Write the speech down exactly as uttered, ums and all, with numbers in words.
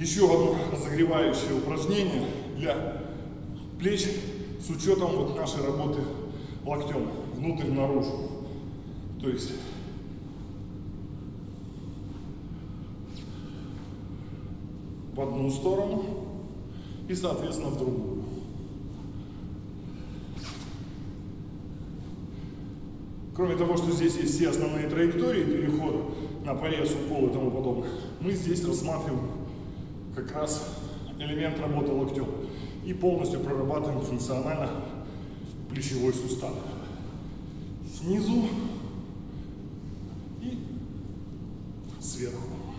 Еще одно разогревающее упражнение для плеч с учетом вот нашей работы локтем внутрь-наружу. То есть в одну сторону и, соответственно, в другую. Кроме того, что здесь есть все основные траектории перехода на порез, укол и тому подобное, мы здесь рассматриваем как раз элемент работы локтем и полностью прорабатываем функционально плечевой сустав. Снизу и сверху.